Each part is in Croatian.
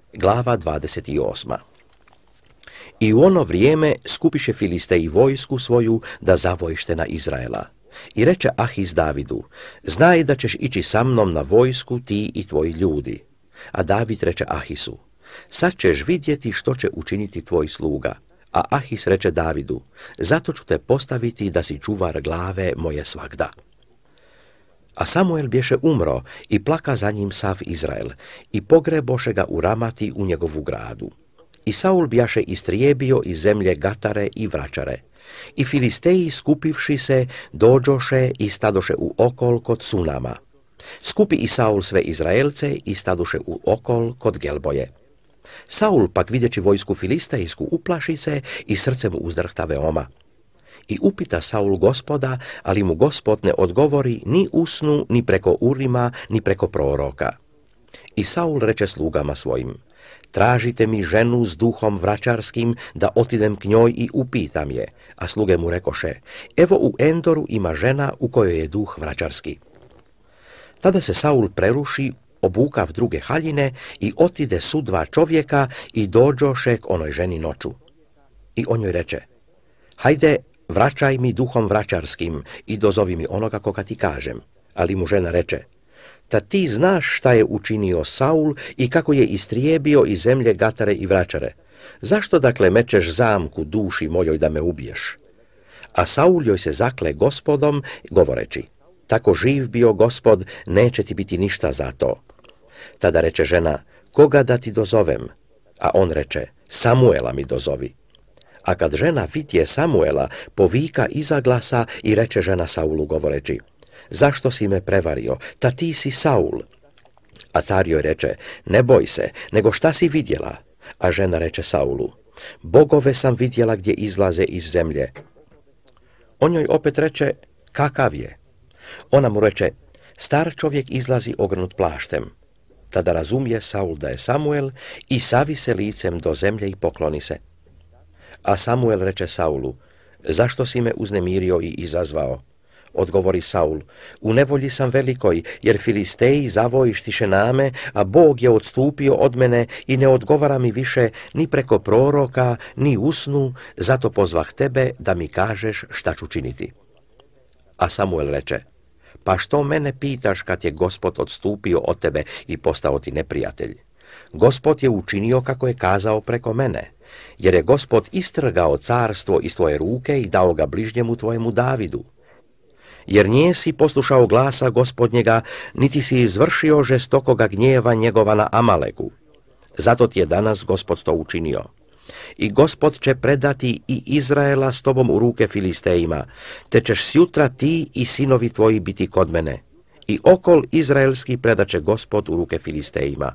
Glava 28. I u ono vrijeme skupiše Filisteji vojsku svoju da zavojište na Izraela. I reče Ahis Davidu, znaj da ćeš ići sa mnom na vojsku ti i tvoji ljudi. A David reče Ahisu, sad ćeš vidjeti što će učiniti tvoj sluga. A Ahis reče Davidu, zato ću te postaviti da si čuvar glave moje svagda. A Samuel bješe umro i plaka za njim sav Izrael i pogreboše ga u Ramati u njegovu gradu. I Saul bjaše istrijebio iz zemlje Gatare i Vračare. I Filisteji skupivši se dođoše i stadoše u okol kod Sunama. Skupi i Saul sve Izraelce i stadoše u okol kod Gelboje. Saul pak vidjeći vojsku filistejsku uplaši se i srce mu uzdrhta veoma. I upita Saul Gospoda, ali mu Gospod ne odgovori ni u snu, ni preko Urima, ni preko proroka. I Saul reče slugama svojim, tražite mi ženu s duhom vračarskim, da otidem k njoj i upitam je. A sluge mu rekoše, evo u Endoru ima žena u kojoj je duh vračarski. Tada se Saul preruši, obukav druge haljine i otide su dva čovjeka i dođoše k onoj ženi noću. I on joj reče, hajde, vraćaj mi duhom vračarskim i dozovi mi onoga koga ti kažem. Ali mu žena reče, ta ti znaš šta je učinio Saul i kako je istrijebio iz zemlje Gatare i Vračare. Zašto dakle mečeš zamku duši mojoj da me ubiješ? A Saul joj se zakle Gospodom, govoreći, tako živ bio Gospod, neće ti biti ništa za to. Tada reče žena, koga da ti dozovem? A on reče, Samuela mi dozovi. A kad žena vidje Samuela, povika iza glasa i reče žena Saulu govoreći, zašto si me prevario, ta ti si Saul? A car joj reče, ne boj se, nego šta si vidjela? A žena reče Saulu, bogove sam vidjela gdje izlaze iz zemlje. On joj opet reče, kakav je? Ona mu reče, star čovjek izlazi ogrnut plaštem. Tada razumije Saul da je Samuel i savi se licem do zemlje i pokloni se. A Samuel reče Saulu, zašto si me uznemirio i izazvao? Odgovori Saul, u nevolji sam velikoj, jer Filisteji zavojištiše name, a Bog je odstupio od mene i ne odgovara mi više ni preko proroka, ni u snu, zato pozvah tebe da mi kažeš šta ću činiti. A Samuel reče, pa što mene pitaš kad je Gospod odstupio od tebe i postao ti neprijatelj? Gospod je učinio kako je kazao preko mene, jer je Gospod istrgao carstvo iz tvoje ruke i dao ga bližnjemu tvojemu Davidu. Jer nijesi poslušao glasa Gospodnjega, niti si izvršio žestokoga gnjeva njegova na Amaleku. Zato ti je danas Gospod to učinio. I Gospod će predati i Izraela s tobom u ruke Filistejima, te ćeš sjutra ti i sinovi tvoji biti kod mene. I okol izraelski predaće Gospod u ruke Filistejima.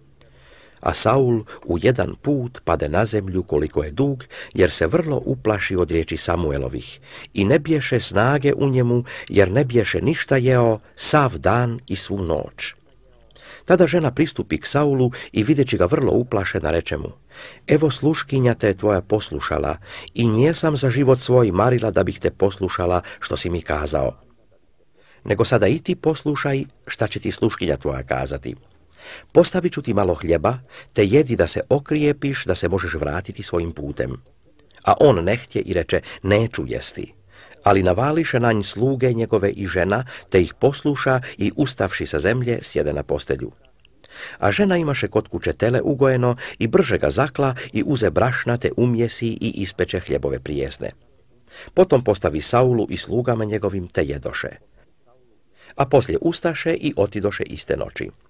A Saul u jedan put pade na zemlju koliko je dug, jer se vrlo uplaši od riječi Samuelovih i ne bješe snage u njemu, jer ne bješe ništa jeo sav dan i svu noć. Tada žena pristupi k Saulu i videći ga vrlo uplašena reče mu, evo sluškinja te je tvoja poslušala i nijesam za život svoj marila da bih te poslušala što si mi kazao. Nego sada i ti poslušaj šta će ti sluškinja tvoja kazati. Postavit ću ti malo hljeba, te jedi da se okrijepiš, da se možeš vratiti svojim putem. A on ne htje i reče, neću jesti. Ali navališe na nj sluge njegove i žena, te ih posluša i ustavši sa zemlje sjede na postelju. A žena imaše kod kuće tele ugojeno i brže ga zakla i uze brašna te umjesi i ispeče hljebove prijesne. Potom postavi Saulu i slugama njegovim te jedoše. A poslije ustaše i otidoše iste noći.